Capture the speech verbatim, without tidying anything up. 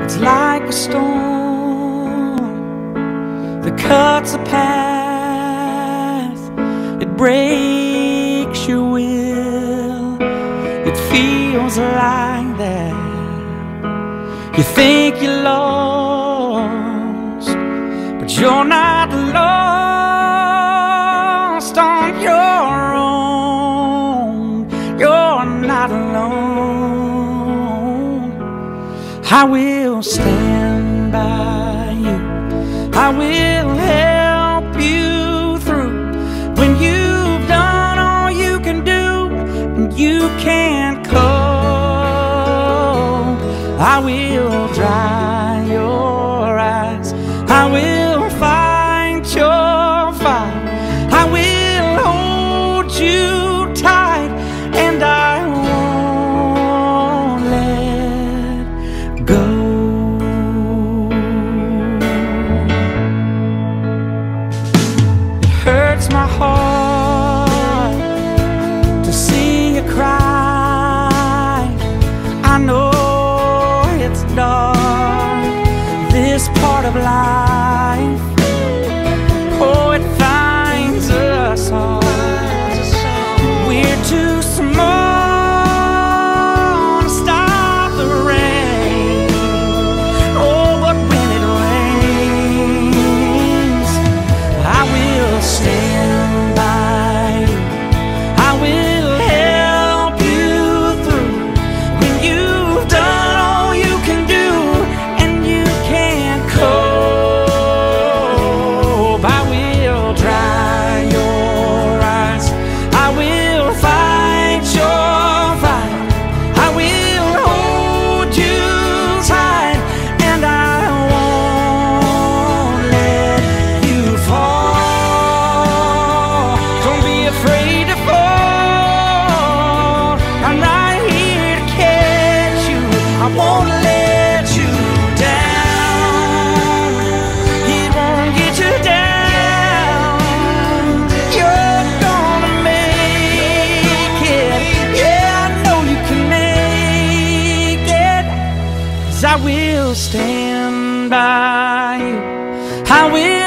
It's like a storm that cuts a path. It breaks your will. It feels like that. You think you're lost, but you're not lost on your own. You're not alone. I will stand by you. I will help you through when you've done all you can do and you can't cope. I will dry your eyes. I will fight your fire. I will hold you tight, and I won't let go. It hurts my heart to see you cry. I know it's dark, this part of life. Oh, it finds us all. We're too small to stop the rain. Oh, but when it rains, I will stand by you. I will help you through when you've done all you can do and you can't cope. I will dry your eyes. I will fight your fire. I will hold you tight, and I won't let you fall. Don't be afraid to fall. I'm right here to catch you. I won't let you down. It won't get you down. You're gonna make it. Yeah, I know you can make it. 'Cause I will stand by you. I will